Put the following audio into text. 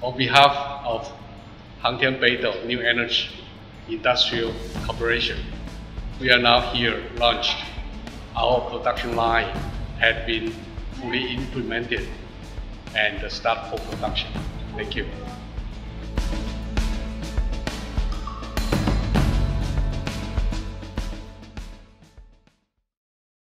On behalf of AeroBeidou New Energy Industrial Corporation, we are now here launched. Our production line has been fully implemented and start for production. Thank you.